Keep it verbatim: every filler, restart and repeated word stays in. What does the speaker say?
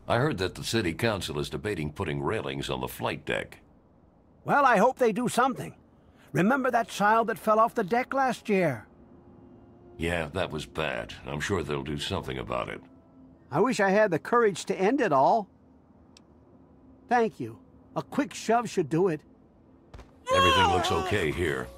I heard that the city council is debating putting railings on the flight deck. Well, I hope they do something. Remember that child that fell off the deck last year? Yeah, that was bad. I'm sure they'll do something about it. I wish I had the courage to end it all. Thank you. A quick shove should do it. Everything looks okay here.